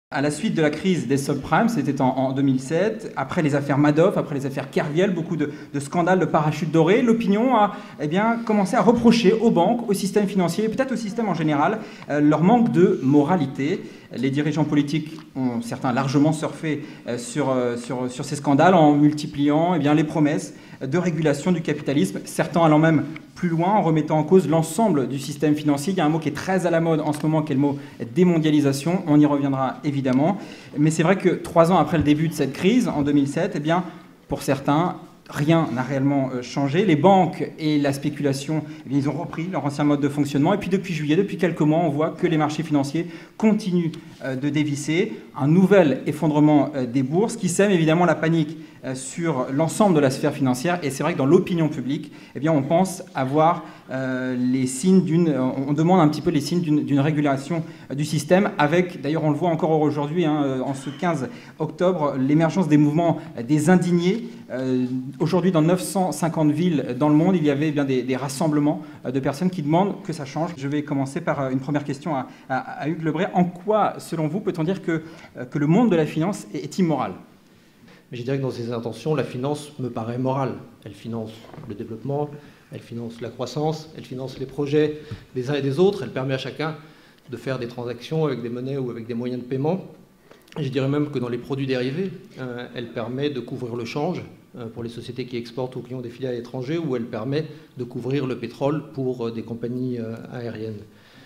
À la suite de la crise des subprimes, c'était en 2007, après les affaires Madoff, après les affaires Kerviel, beaucoup de scandales de parachutes dorés, l'opinion a commencé à reprocher aux banques, au système financier, et peut-être au système en général, leur manque de moralité. Les dirigeants politiques ont certains largement surfé sur ces scandales en multipliant les promesses de régulation du capitalisme, certains allant même plus loin en remettant en cause l'ensemble du système financier. Il y a un mot qui est très à la mode en ce moment, qui est le mot démondialisation. On y reviendra évidemment. Mais c'est vrai que 3 ans après le début de cette crise, en 2007, pour certains, rien n'a réellement changé. Les banques et la spéculation, ils ont repris leur ancien mode de fonctionnement. Et puis depuis juillet, depuis quelques mois, on voit que les marchés financiers continuent de dévisser. Un nouvel effondrement des bourses qui sème évidemment la panique sur l'ensemble de la sphère financière. Et c'est vrai que dans l'opinion publique, on pense avoir les signes on demande un petit peu les signes d'une régulation du système, avec, d'ailleurs on le voit encore aujourd'hui, en ce 15 octobre, l'émergence des mouvements des indignés. Aujourd'hui, dans 950 villes dans le monde, il y avait des rassemblements de personnes qui demandent que ça change. Je vais commencer par une première question à Hugues Lebray. En quoi, selon vous, peut-on dire que le monde de la finance est immoral ? Je dirais que dans ses intentions, la finance me paraît morale. Elle finance le développement, elle finance la croissance, elle finance les projets des uns et des autres, elle permet à chacun de faire des transactions avec des monnaies ou avec des moyens de paiement. Et je dirais même que dans les produits dérivés, elle permet de couvrir le change pour les sociétés qui exportent ou qui ont des filiales à l'étranger, ou elle permet de couvrir le pétrole pour des compagnies aériennes.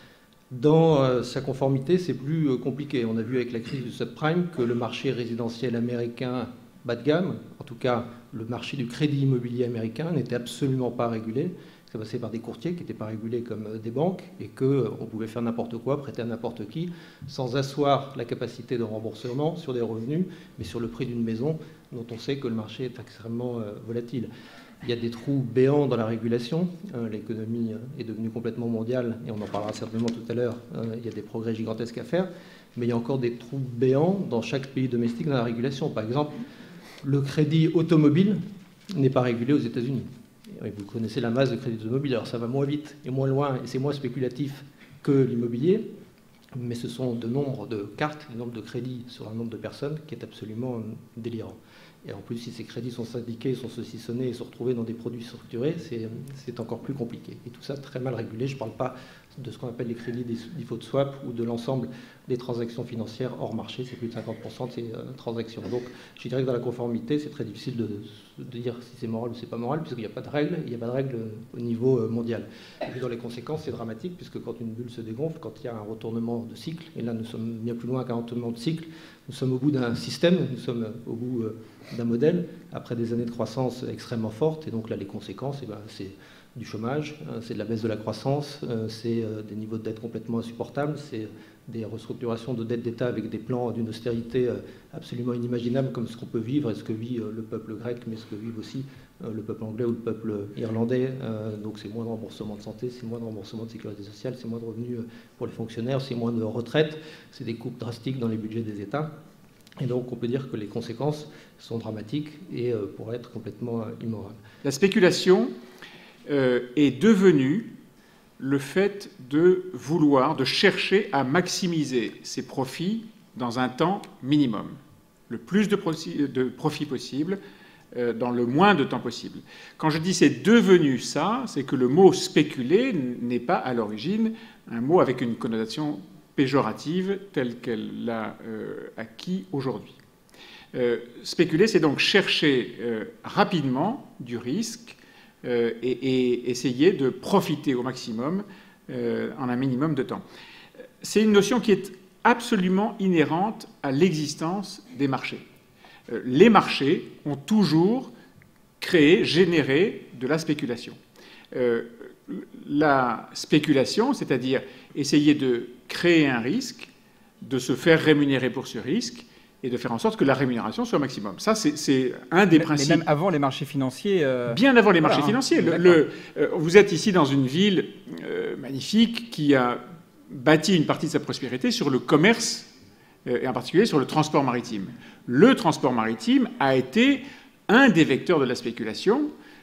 Dans sa conformité, c'est plus compliqué. On a vu avec la crise du subprime que le marché résidentiel américain bas de gamme, en tout cas le marché du crédit immobilier américain, n'était absolument pas régulé. Ça passait par des courtiers qui n'étaient pas régulés comme des banques et qu'on pouvait faire n'importe quoi, prêter à n'importe qui, sans asseoir la capacité de remboursement sur des revenus, mais sur le prix d'une maison dont on sait que le marché est extrêmement volatile. Il y a des trous béants dans la régulation. L'économie est devenue complètement mondiale et on en parlera certainement tout à l'heure. Il y a des progrès gigantesques à faire, mais il y a encore des trous béants dans chaque pays domestique dans la régulation. Par exemple, le crédit automobile n'est pas régulé aux États-Unis. Vous connaissez la masse de crédit automobile. Alors ça va moins vite et moins loin et c'est moins spéculatif que l'immobilier, mais ce sont de nombre de cartes, le nombre de crédits sur un nombre de personnes qui est absolument délirant. Et en plus, si ces crédits sont syndiqués, sont saucissonnés et sont retrouvés dans des produits structurés, c'est encore plus compliqué. Et tout ça très mal régulé. Je ne parle pas de ce qu'on appelle les crédits default swap ou de l'ensemble des transactions financières hors marché. C'est plus de 50% de ces transactions. Donc, je dirais que dans la conformité, c'est très difficile de dire si c'est moral ou c'est pas moral, puisqu'il n'y a pas de règles. Il n'y a pas de règles au niveau mondial. Et puis dans les conséquences, c'est dramatique, puisque quand une bulle se dégonfle, quand il y a un retournement de cycle, et là nous sommes bien plus loin qu'un retournement de cycle, nous sommes au bout d'un système, nous sommes au bout d'un modèle, après des années de croissance extrêmement fortes, et donc là les conséquences, c'est du chômage, c'est de la baisse de la croissance, c'est des niveaux de dette complètement insupportables, c'est des restructurations de dettes d'État avec des plans d'une austérité absolument inimaginable comme ce qu'on peut vivre et ce que vit le peuple grec, mais ce que vivent aussi le peuple anglais ou le peuple irlandais. Donc c'est moins de remboursement de santé, c'est moins de remboursement de sécurité sociale, c'est moins de revenus pour les fonctionnaires, c'est moins de retraite, c'est des coupes drastiques dans les budgets des États. Et donc on peut dire que les conséquences sont dramatiques et pourraient être complètement immorales. La spéculation est devenue le fait de vouloir, de chercher à maximiser ses profits dans un temps minimum, le plus de profits possible, dans le moins de temps possible. Quand je dis c'est devenu ça, c'est que le mot spéculer n'est pas à l'origine un mot avec une connotation péjorative telle qu'elle l'a acquis aujourd'hui. Spéculer, c'est donc chercher rapidement du risque et essayer de profiter au maximum en un minimum de temps. C'est une notion qui est absolument inhérente à l'existence des marchés. Les marchés ont toujours créé, généré de la spéculation. La spéculation, c'est-à-dire essayer de créer un risque, de se faire rémunérer pour ce risque, et de faire en sorte que la rémunération soit au maximum. Ça, c'est un des principes. Mais même avant les marchés financiers... Bien avant les marchés financiers. Vous êtes ici dans une ville magnifique qui a bâti une partie de sa prospérité sur le commerce, et en particulier sur le transport maritime. Le transport maritime a été un des vecteurs de la spéculation,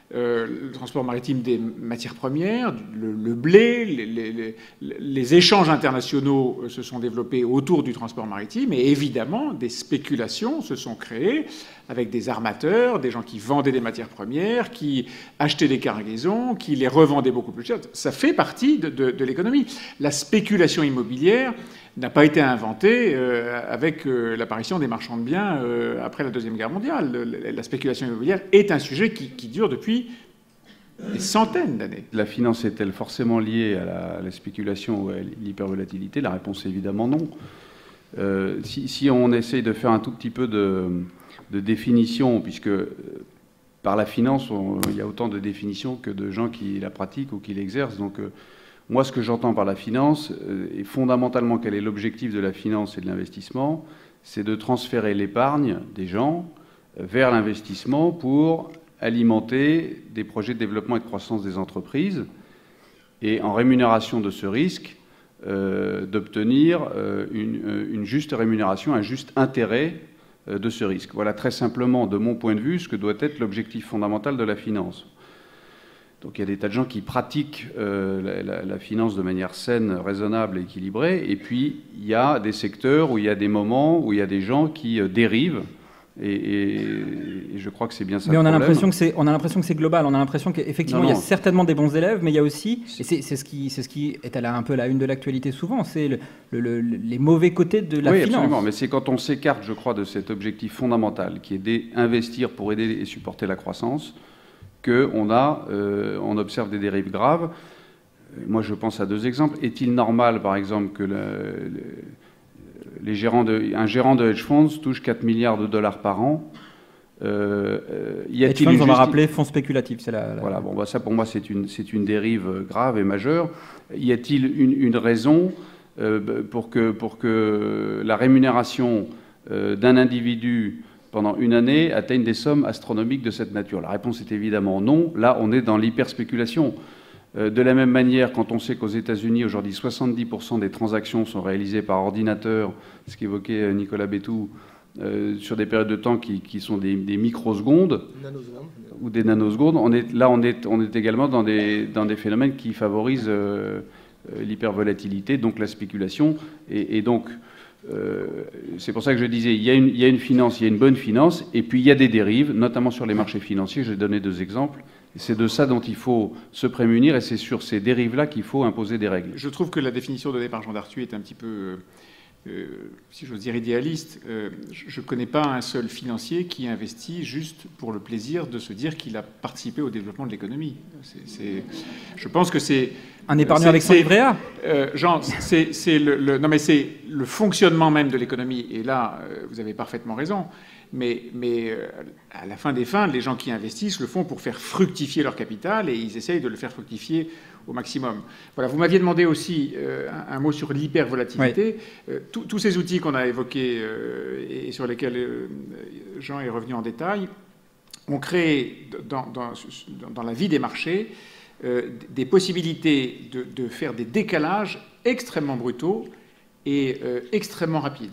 le transport maritime des matières premières, le blé, les échanges internationaux se sont développés autour du transport maritime, et évidemment, des spéculations se sont créées avec des armateurs, des gens qui vendaient des matières premières, qui achetaient des cargaisons, qui les revendaient beaucoup plus cher. Ça fait partie de l'économie. La spéculation immobilière n'a pas été inventée avec l'apparition des marchands de biens après la Deuxième Guerre mondiale. La spéculation immobilière est un sujet qui dure depuis des centaines d'années. La finance est-elle forcément liée à la spéculation ou à l'hypervolatilité? La réponse est évidemment non. Si on essaye de faire un tout petit peu de définition, puisque par la finance, il y a autant de définitions que de gens qui la pratiquent ou qui l'exercent. Donc, moi, ce que j'entends par la finance, et fondamentalement, quel est l'objectif de la finance et de l'investissement, c'est de transférer l'épargne des gens vers l'investissement pour alimenter des projets de développement et de croissance des entreprises, et en rémunération de ce risque, d'obtenir une juste rémunération, un juste intérêt de ce risque. Voilà très simplement, de mon point de vue, ce que doit être l'objectif fondamental de la finance. Donc il y a des tas de gens qui pratiquent la finance de manière saine, raisonnable et équilibrée, et puis il y a des secteurs où il y a des moments où il y a des gens qui dérivent, et je crois que c'est bien ça. Mais on a l'impression que c'est global. On a l'impression qu'effectivement il y a certainement des bons élèves, mais il y a aussi, et c'est ce qui est un peu la une de l'actualité souvent, c'est les mauvais côtés de la finance. Oui, absolument. Mais c'est quand on s'écarte, je crois, de cet objectif fondamental qui est d'investir pour aider et supporter la croissance, on observe des dérives graves. Moi, je pense à deux exemples. Est-il normal, par exemple, que un gérant de hedge funds touche 4 milliards de dollars par an? Hedge funds, on va rappeler fonds spéculatifs. Voilà, bon, ça pour moi c'est une dérive grave et majeure. Y a-t-il une raison pour que la rémunération d'un individu pendant une année atteignent des sommes astronomiques de cette nature? La réponse est évidemment non. Là, on est dans l'hyperspéculation. De la même manière, quand on sait qu'aux États-Unis, aujourd'hui, 70% des transactions sont réalisées par ordinateur, ce qu'évoquait Nicolas Bétou, sur des périodes de temps qui sont des microsecondes ou des nanosecondes, on est également dans des phénomènes qui favorisent l'hypervolatilité, donc la spéculation, et donc c'est pour ça que je disais, il y a une finance, il y a une bonne finance, et puis il y a des dérives, notamment sur les marchés financiers. J'ai donné deux exemples. C'est de ça dont il faut se prémunir, et c'est sur ces dérives-là qu'il faut imposer des règles. Je trouve que la définition donnée par Jean Darthuis est un petit peu, si j'ose dire, idéaliste. Je ne connais pas un seul financier qui investit juste pour le plaisir de se dire qu'il a participé au développement de l'économie. Je pense que c'est... Un épargnant avec son livret A. Jean, c'est le fonctionnement même de l'économie. Et là, vous avez parfaitement raison. Mais à la fin des fins, les gens qui investissent le font pour faire fructifier leur capital, et ils essayent de le faire fructifier au maximum. Voilà, vous m'aviez demandé aussi un mot sur l'hypervolatilité. Oui. Tous ces outils qu'on a évoqués et sur lesquels Jean est revenu en détail ont créé dans la vie des marchés des possibilités de faire des décalages extrêmement brutaux et extrêmement rapides.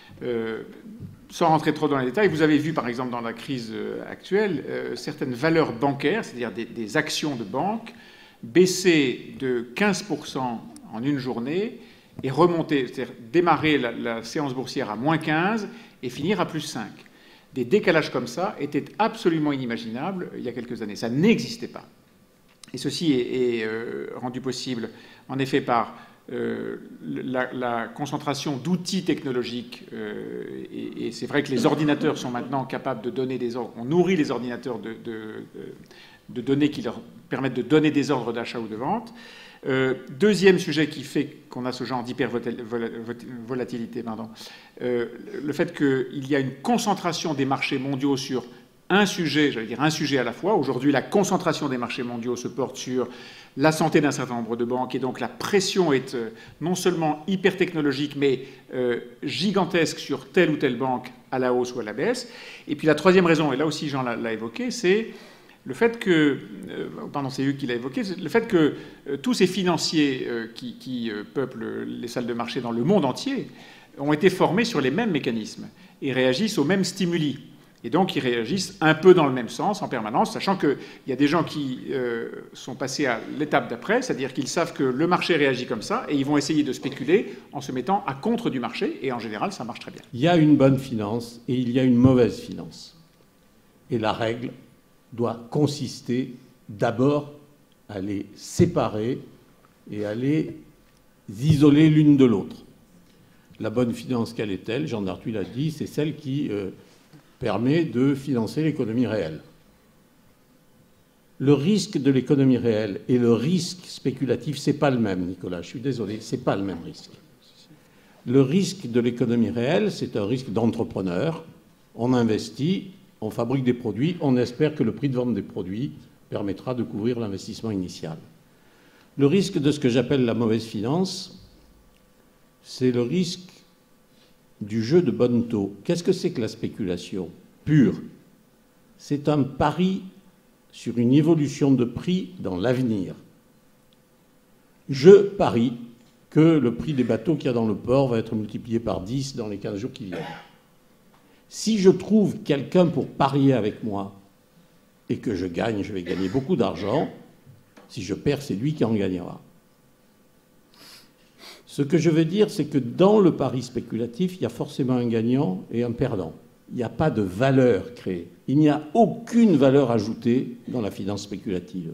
Sans rentrer trop dans les détails, vous avez vu par exemple dans la crise actuelle certaines valeurs bancaires, c'est-à-dire des actions de banque, baisser de 15% en une journée et remonter, c'est-à-dire démarrer la séance boursière à moins 15 et finir à plus 5. Des décalages comme ça étaient absolument inimaginables il y a quelques années. Ça n'existait pas. Et ceci est rendu possible en effet par la concentration d'outils technologiques, et c'est vrai que les ordinateurs sont maintenant capables de donner des ordres. On nourrit les ordinateurs de données qui leur permettent de donner des ordres d'achat ou de vente. Deuxième sujet qui fait qu'on a ce genre d'hypervolatilité, le fait qu'il y a une concentration des marchés mondiaux sur un sujet, j'allais dire un sujet à la fois. Aujourd'hui, la concentration des marchés mondiaux se porte sur la santé d'un certain nombre de banques, et donc la pression est non seulement hyper technologique, mais gigantesque sur telle ou telle banque à la hausse ou à la baisse. Et puis la troisième raison, et là aussi Jean l'a évoqué, c'est le fait que, pardon, c'est Hugues qui l'a évoqué, le fait que tous ces financiers qui peuplent les salles de marché dans le monde entier ont été formés sur les mêmes mécanismes et réagissent aux mêmes stimuli. Et donc, ils réagissent un peu dans le même sens en permanence, sachant qu'il y a des gens qui sont passés à l'étape d'après, c'est-à-dire qu'ils savent que le marché réagit comme ça, et ils vont essayer de spéculer en se mettant à contre du marché, et en général, ça marche très bien. Il y a une bonne finance et il y a une mauvaise finance. Et la règle doit consister d'abord à les séparer et à les isoler l'une de l'autre. La bonne finance, quelle est-elle? Jean Darthuis l'a dit, c'est celle qui permet de financer l'économie réelle. Le risque de l'économie réelle et le risque spéculatif, c'est pas le même, Nicolas, je suis désolé, c'est pas le même risque. Le risque de l'économie réelle, c'est un risque d'entrepreneur. On investit, on fabrique des produits, on espère que le prix de vente des produits permettra de couvrir l'investissement initial. Le risque de ce que j'appelle la mauvaise finance, c'est le risque du jeu de bonne taux. Qu'est-ce que c'est que la spéculation pure? C'est un pari sur une évolution de prix dans l'avenir. Je parie que le prix des bateaux qu'il y a dans le port va être multiplié par 10 dans les 15 jours qui viennent. Si je trouve quelqu'un pour parier avec moi et que je gagne, je vais gagner beaucoup d'argent. Si je perds, c'est lui qui en gagnera. Ce que je veux dire, c'est que dans le pari spéculatif, il y a forcément un gagnant et un perdant. Il n'y a pas de valeur créée. Il n'y a aucune valeur ajoutée dans la finance spéculative.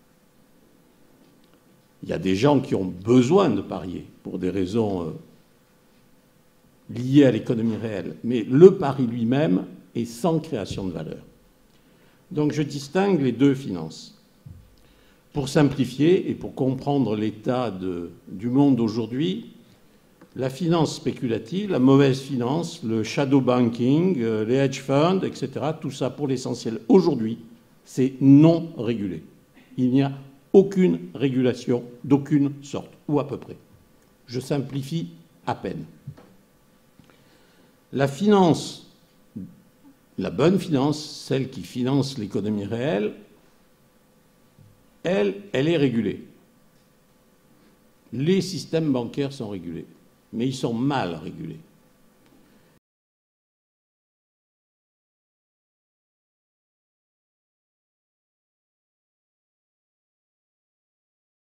Il y a des gens qui ont besoin de parier pour des raisons liées à l'économie réelle. Mais le pari lui-même est sans création de valeur. Donc je distingue les deux finances. Pour simplifier et pour comprendre l'état du monde aujourd'hui, la finance spéculative, la mauvaise finance, le shadow banking, les hedge funds, etc., tout ça pour l'essentiel aujourd'hui, c'est non régulé. Il n'y a aucune régulation d'aucune sorte, ou à peu près. Je simplifie à peine. La finance, la bonne finance, celle qui finance l'économie réelle, elle est régulée. Les systèmes bancaires sont régulés, mais ils sont mal régulés.